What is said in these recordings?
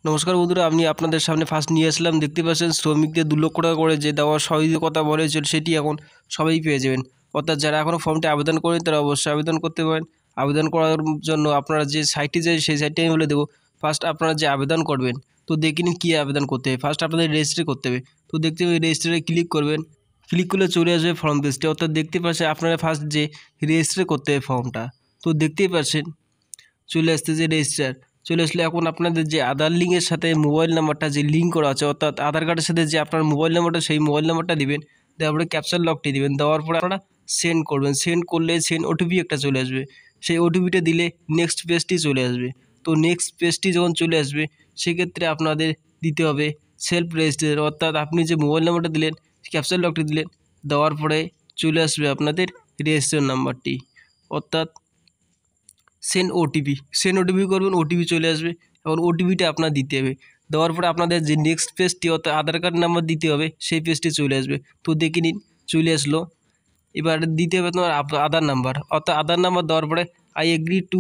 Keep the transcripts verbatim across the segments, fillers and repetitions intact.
নমস্কার বন্ধুরা, আমি আপনাদের সামনে ফার্স্ট নিয়ে আসলাম। দেখতে পাচ্ছেন শ্রমিকদের দু লক্ষ টাকা করে যে দেওয়ার সহযোগিতার কথা বলেছিল, সেটি এখন সবাই পেয়ে যাবেন। অর্থাৎ যারা এখনও ফর্মটি আবেদন করেন তারা অবশ্যই আবেদন করতে পারেন। আবেদন করার জন্য আপনারা যে সাইটটি যায় সেই সাইটটি আমি বলে দেবো। ফার্স্ট আপনারা যে আবেদন করবেন, তো দেখে নিন কী আবেদন করতে হবে। ফার্স্ট আপনাদের রেজিস্ট্রি করতে হবে। তো দেখতে পাবেন রেজিস্ট্রিতে ক্লিক করবেন। ক্লিক করলে চলে আসবে ফর্ম পেজটি। অর্থাৎ দেখতে পাচ্ছেন আপনারা ফার্স্ট যে রেজিস্ট্রি করতে হবে ফর্মটা, তো দেখতেই পাচ্ছেন চলে আসতে যে রেজিস্টার চলে আসলে এখন আপনাদের যে আধার লিঙ্কের সাথে মোবাইল নাম্বারটা যে লিঙ্ক করা আছে, অর্থাৎ আধার কার্ডের সাথে যে আপনার মোবাইল নাম্বারটা, সেই মোবাইল নাম্বারটা দিবেন। তারপরে ক্যাপচার লকটি দিবেন। দেওয়ার পরে আপনারা সেন্ড করবেন। সেন্ড করলে সেন্ড ওটিপি একটা চলে আসবে। সেই ওটিপিটা দিলে নেক্সট পেজটি চলে আসবে। তো নেক্সট পেজটি যখন চলে আসবে, সেক্ষেত্রে আপনাদের দিতে হবে সেলফ রেজিস্টার। অর্থাৎ আপনি যে মোবাইল নাম্বারটা দিলেন, ক্যাপচার লকটি দিলেন, দেওয়ার পরে চলে আসবে আপনাদের রেজিস্টার নাম্বারটি। অর্থাৎ সেন্ড ওটিপি সেন্ড ওটিপি করবেন, ওটিপি চলে আসবে। এখন ওটিপিটা আপনার দিতে হবে। দেওয়ার পরে আপনাদের যে নেক্সট পেজটি, অর্থাৎ আধার কার্ড নাম্বার দিতে হবে, সেই পেজটি চলে আসবে। তো দেখে নিন চলে আসলো। এবার দিতে হবে তোমার আধার নাম্বার। অর্থাৎ আধার নাম্বার দেওয়ার পরে আই এগ্রি টু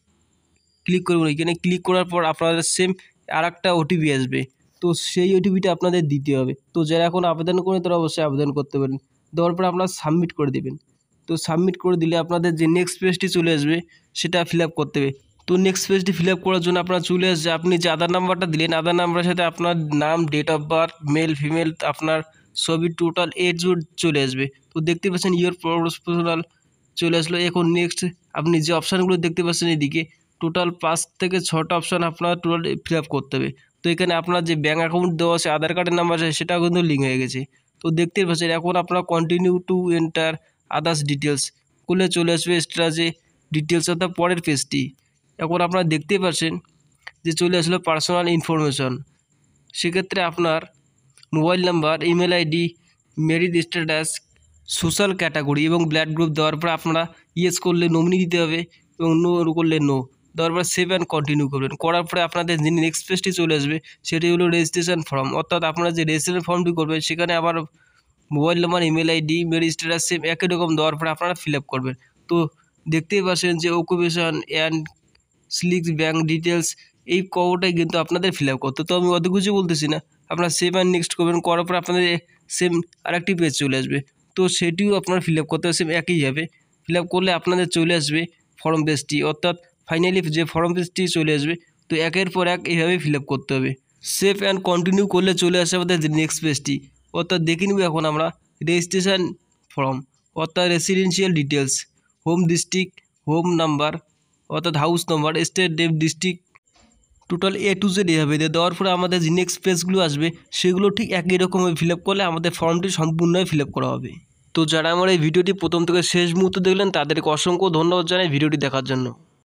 ক্লিক করবেন। ওইখানে ক্লিক করার পর আপনাদের সেম আর একটা ওটিপি আসবে। তো সেই ওটিপিটা আপনাদের দিতে হবে। তো যারা এখন আবেদন করেন তারা অবশ্যই আবেদন করতে পারেন। দেওয়ার পরে আপনারা সাবমিট করে দেবেন। তো সাবমিট করে দিলে আপনাদের যে নেক্সট পেজটি চলে আসবে, সেটা ফিল আপ করতে হবে। তো নেক্সট পেজটি ফিল আপ করার জন্য আপনার চলে আসছে, আপনি যে আধার নাম্বারটা দিলেন, আধার নাম্বারের সাথে আপনার নাম, date of birth, male female, আপনার ছবি, টোটাল এজ চলে আসবে। তো দেখতে পাচ্ছেন ইয়োর প্রফেশনাল চলে আসলো। এখন নেক্সট আপনি যে অপশানগুলো দেখতে পাচ্ছেন এদিকে, টোটাল পাঁচ থেকে ছটা অপশান আপনার টোটাল ফিল আপ করতে হবে। তো এখানে আপনার যে ব্যাঙ্ক অ্যাকাউন্ট দেওয়া আছে, আধার কার্ডের নাম্বার আছে, সেটাও কিন্তু লিঙ্ক হয়ে গেছে। তো দেখতে পাচ্ছেন এখন আপনারা continue to enter others details করলে চলে আসবে এক্সট্রা যে ডিটেলস, অর্থাৎ পরের পেজটি। এখন আপনারা দেখতেই পাচ্ছেন যে চলে আসলো পার্সোনাল ইনফরমেশন। সেক্ষেত্রে আপনার mobile number, email ID, married status, social category এবং ব্লাড গ্রুপ দেওয়ার পর আপনারা ইয়েস করলে নমিনি দিতে হবে এবং নো করলে নো। দেওয়ার পর সেভ অ্যান্ড কন্টিনিউ করবেন। করার পরে আপনাদের যে নেক্সট পেজটি চলে আসবে, সেটি হলো রেজিস্ট্রেশন ফর্ম। অর্থাৎ আপনারা যে রেজিস্ট্রেশন ফর্মটি করবেন, সেখানে আবার mobile number, email ID, marriage status same একই রকম দেওয়ার পরে আপনারা ফিল আপ করবেন। তো দেখতেই পাচ্ছেন যে অকুপেশন অ্যান্ড স্লিক্স ব্যাঙ্ক ডিটেলস, এই কটাই কিন্তু আপনাদের ফিল আপ করতে। তো আমি অত কিছু বলতেছি না, আপনারা সেভ অ্যান্ড নেক্সট করবেন। করার পর আপনাদের সেম আরেকটি পেজ চলে আসবে। তো সেটিও আপনারা ফিল আপ করতে হবে সেম একইভাবে। ফিল আপ করলে আপনাদের চলে আসবে ফর্ম পেজটি। অর্থাৎ ফাইনালি যে ফর্ম পেজটি চলে আসবে। তো একের পর এক এইভাবে ফিল আপ করতে হবে। সেভ অ্যান্ড কন্টিনিউ করলে চলে আসে আমাদের নেক্সট পেজটি। অর্থাৎ দেখে নিব এখন আমরা রেজিস্ট্রেশন ফর্ম। অর্থাৎ residential details, home district, home number, অর্থাৎ হাউস নাম্বার, স্টেট, ডেপ, district, total A to Z এভাবে দিয়ে দেওয়ার পরে আমাদের যে নেক্সট পেজগুলো আসবে, সেগুলো ঠিক একই রকমভাবে ফিল আপ করলে আমাদের ফর্মটি সম্পূর্ণভাবে ফিল আপ করা হবে। তো যারা আমার এই ভিডিওটি প্রথম থেকে শেষ মুহূর্তে দেখলেন, তাদেরকে অসংখ্য ধন্যবাদ জানাই ভিডিওটি দেখার জন্য।